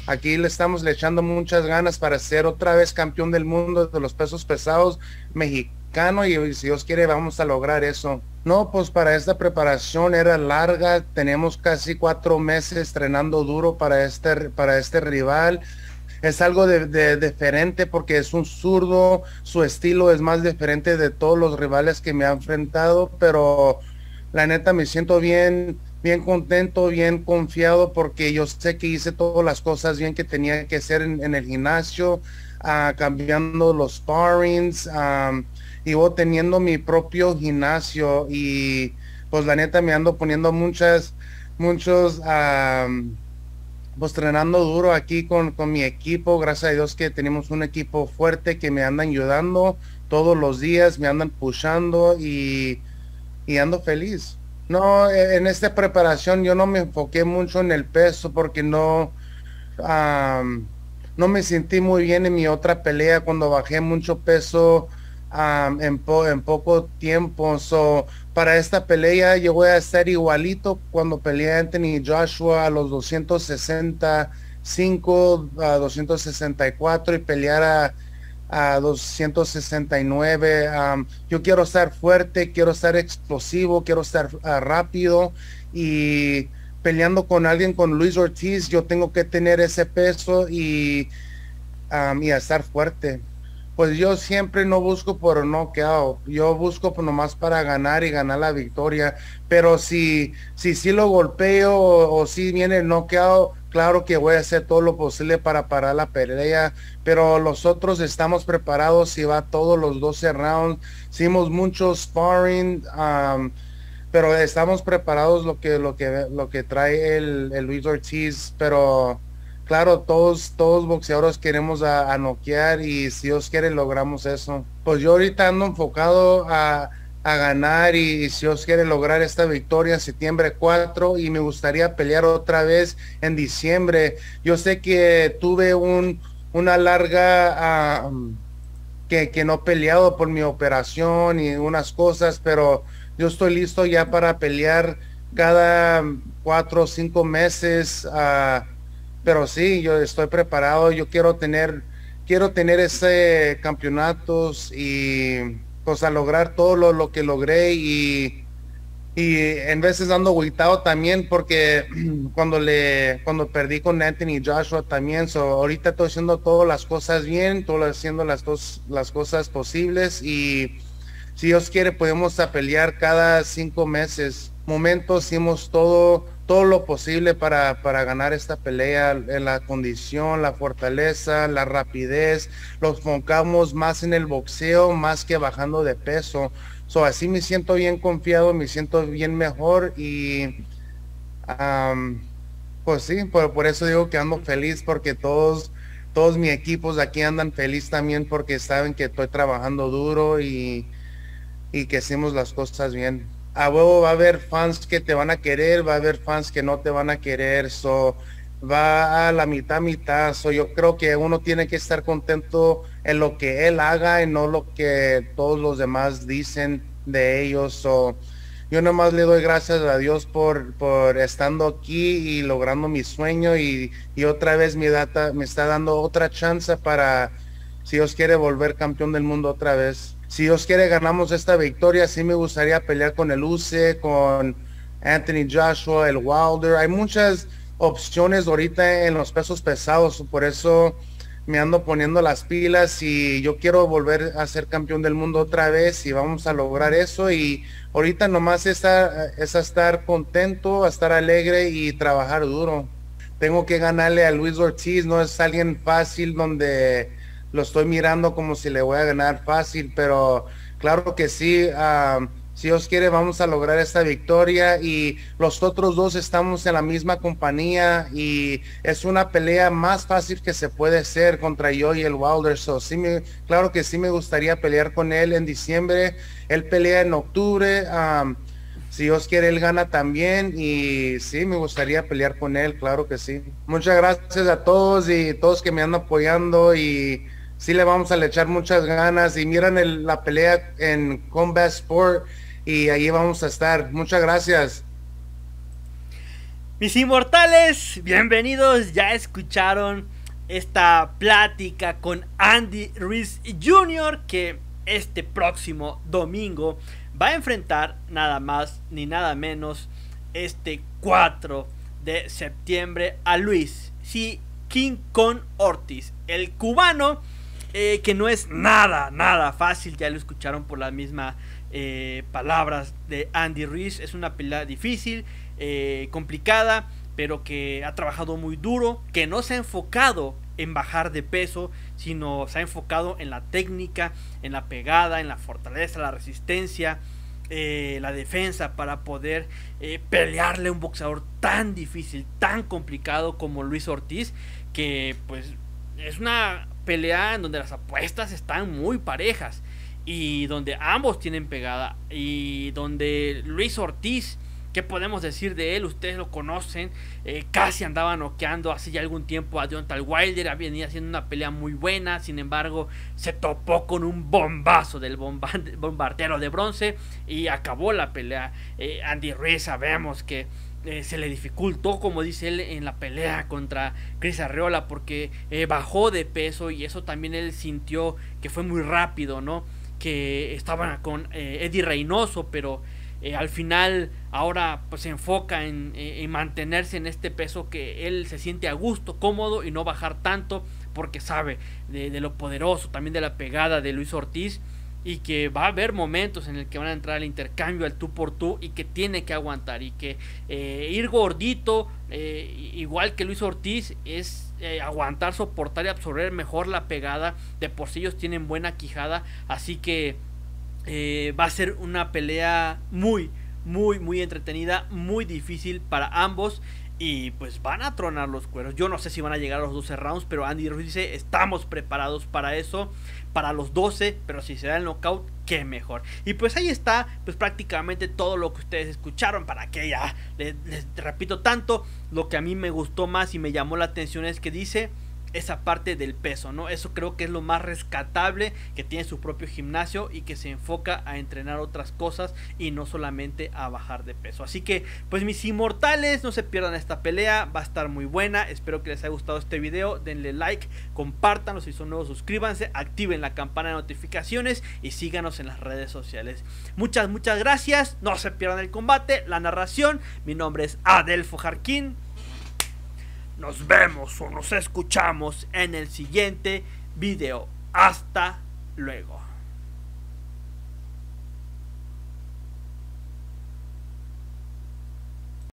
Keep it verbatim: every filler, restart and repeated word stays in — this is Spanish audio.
aquí le estamos le echando muchas ganas para ser otra vez campeón del mundo de los pesos pesados mexicano y si Dios quiere vamos a lograr eso. No, pues para esta preparación era larga, tenemos casi cuatro meses entrenando duro para este, para este rival. Es algo de, de, diferente porque es un zurdo, su estilo es más diferente de todos los rivales que me ha enfrentado, pero la neta me siento bien, bien contento, bien confiado porque yo sé que hice todas las cosas bien que tenía que hacer en, en el gimnasio, uh, cambiando los sparrings, um, y voy teniendo mi propio gimnasio y pues la neta me ando poniendo muchas, muchos... Um, pues entrenando duro aquí con, con mi equipo, gracias a Dios que tenemos un equipo fuerte que me andan ayudando todos los días, me andan pushando y, y ando feliz. No, e- en esta preparación yo no me enfoqué mucho en el peso porque no, am, no me sentí muy bien en mi otra pelea cuando bajé mucho peso am, en, po- en poco tiempo. So, para esta pelea yo voy a estar igualito cuando peleé a Anthony Joshua a los doscientos sesenta y cinco a doscientos sesenta y cuatro y pelear a, a doscientos sesenta y nueve. Um, yo quiero estar fuerte, quiero estar explosivo, quiero estar uh, rápido y peleando con alguien con Luis Ortiz, yo tengo que tener ese peso y, um, y a estar fuerte. Pues yo siempre no busco por knockout, yo busco por nomás para ganar y ganar la victoria, pero si si, si lo golpeo o, o si viene el knockout, claro que voy a hacer todo lo posible para parar la pelea, pero los otros estamos preparados si va todos los doce rounds, hicimos mucho sparring, um, pero estamos preparados lo que lo que lo que trae el, el Luis Ortiz, pero claro, todos todos boxeadores queremos a, a noquear y si Dios quiere logramos eso. Pues yo ahorita ando enfocado a, a ganar y, y si Dios quiere lograr esta victoria en septiembre cuatro y me gustaría pelear otra vez en diciembre. Yo sé que tuve un una larga uh, que, que no he peleado por mi operación y unas cosas, pero yo estoy listo ya para pelear cada cuatro o cinco meses, uh, pero sí, yo estoy preparado, yo quiero tener, quiero tener ese campeonatos y pues a lograr todo lo, lo que logré y y en veces ando agüitado también porque cuando le cuando perdí con Anthony Joshua también, so, ahorita estoy haciendo todas las cosas bien, estoy haciendo las dos las cosas posibles y si Dios quiere podemos a pelear cada cinco meses. Momentos hicimos todo todo lo posible para para ganar esta pelea, en la condición, la fortaleza, la rapidez, los enfocamos más en el boxeo más que bajando de peso. So, así me siento bien confiado, me siento bien mejor y um, pues sí, por, por eso digo que ando feliz porque todos, todos mis equipos de aquí andan feliz también porque saben que estoy trabajando duro y, y que hacemos las cosas bien. A huevo va a haber fans que te van a querer, va a haber fans que no te van a querer, so va a la mitad, mitad, so yo creo que uno tiene que estar contento en lo que él haga y no lo que todos los demás dicen de ellos, so yo nomás le doy gracias a Dios por, por estando aquí y logrando mi sueño y, y otra vez mi data me está dando otra chance para, si Dios quiere, volver campeón del mundo otra vez. Si Dios quiere, ganamos esta victoria. Sí me gustaría pelear con el U C, con Anthony Joshua, el Wilder. Hay muchas opciones ahorita en los pesos pesados, por eso me ando poniendo las pilas y yo quiero volver a ser campeón del mundo otra vez y vamos a lograr eso y ahorita nomás es estar, es estar contento, a estar alegre y trabajar duro. Tengo que ganarle a Luis Ortiz, no es alguien fácil donde lo estoy mirando como si le voy a ganar fácil, pero claro que sí, uh, si Dios quiere vamos a lograr esta victoria y los otros dos estamos en la misma compañía y es una pelea más fácil que se puede hacer contra yo y el Wilder, so, sí me, claro que sí me gustaría pelear con él en diciembre, él pelea en octubre, um, si Dios quiere, él gana también y sí, me gustaría pelear con él, claro que sí. Muchas gracias a todos y todos que me andan apoyando y sí le vamos a le echar muchas ganas y miran el, la pelea en Combat Sport y ahí vamos a estar. Muchas gracias. Mis inmortales, bienvenidos, ya escucharon esta plática con Andy Ruiz junior que este próximo domingo va a enfrentar nada más ni nada menos este cuatro de septiembre a Luis C. King Kong Ortiz, el cubano, eh, que no es nada, nada fácil, ya lo escucharon por las mismas eh, palabras de Andy Ruiz. Es una pelea difícil, eh, complicada, pero que ha trabajado muy duro, que no se ha enfocado en bajar de peso, sino se ha enfocado en la técnica, en la pegada, en la fortaleza, la resistencia, eh, la defensa, para poder eh, pelearle a un boxeador tan difícil, tan complicado como Luis Ortiz, que pues es una pelea en donde las apuestas están muy parejas y donde ambos tienen pegada, y donde Luis Ortiz, ¿qué podemos decir de él? Ustedes lo conocen, eh, casi andaba noqueando hace ya algún tiempo a Deontay Wilder, venía haciendo una pelea muy buena, sin embargo se topó con un bombazo del bomba bombardero de bronce y acabó la pelea. eh, Andy Ruiz sabemos que eh, se le dificultó, como dice él, en la pelea contra Chris Arreola, porque eh, bajó de peso, y eso también él sintió que fue muy rápido, ¿no? Que estaban con eh, Eddie Reynoso, pero Eh, al final ahora pues se enfoca en, eh, en mantenerse en este peso que él se siente a gusto, cómodo, y no bajar tanto, porque sabe de, de lo poderoso, también de la pegada de Luis Ortiz, y que va a haber momentos en el que van a entrar al intercambio, al tú por tú, y que tiene que aguantar, y que eh, ir gordito, eh, igual que Luis Ortiz, es eh, aguantar, soportar y absorber mejor la pegada. De por sí ellos tienen buena quijada, así que Eh, va a ser una pelea muy, muy, muy entretenida, muy difícil para ambos, y pues van a tronar los cueros. Yo no sé si van a llegar a los doce rounds, pero Andy Ruiz dice, estamos preparados para eso, para los doce, pero si se da el knockout, qué mejor. Y pues ahí está, pues prácticamente todo lo que ustedes escucharon. Para que ya les, les repito tanto, lo que a mí me gustó más y me llamó la atención es que dice esa parte del peso, ¿no? Eso creo que es lo más rescatable, que tiene su propio gimnasio y que se enfoca a entrenar otras cosas y no solamente a bajar de peso. Así que pues mis inmortales, no se pierdan esta pelea, va a estar muy buena. Espero que les haya gustado este video, denle like, compártanlo, si son nuevos suscríbanse, activen la campana de notificaciones y síganos en las redes sociales. Muchas muchas gracias, no se pierdan el combate, la narración. Mi nombre es Adelfo Jarquín. Nos vemos o nos escuchamos en el siguiente video. Hasta luego.